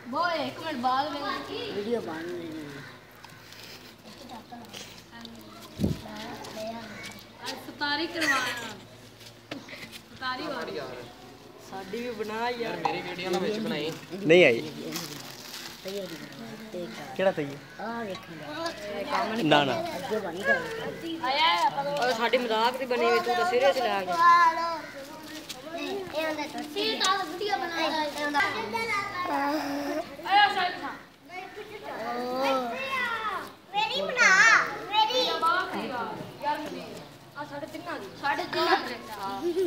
वो एक मिनट बाद वीडियो बन रही है अफ्तारी करवाना अफ्तारी हो रही है साडी भी बना यार मेरी वीडियो ना विच बनाई नहीं आई केड़ा तई आ देखेंगे ना ना अगे बनी कर आया और साडी मजाक दी बनी हुई तू तो सीरियस ले आ गया सीधा वीडियो बनाएगा आया साइड था मेरी बना मेरी यार आ 3.5 आ गई 3.5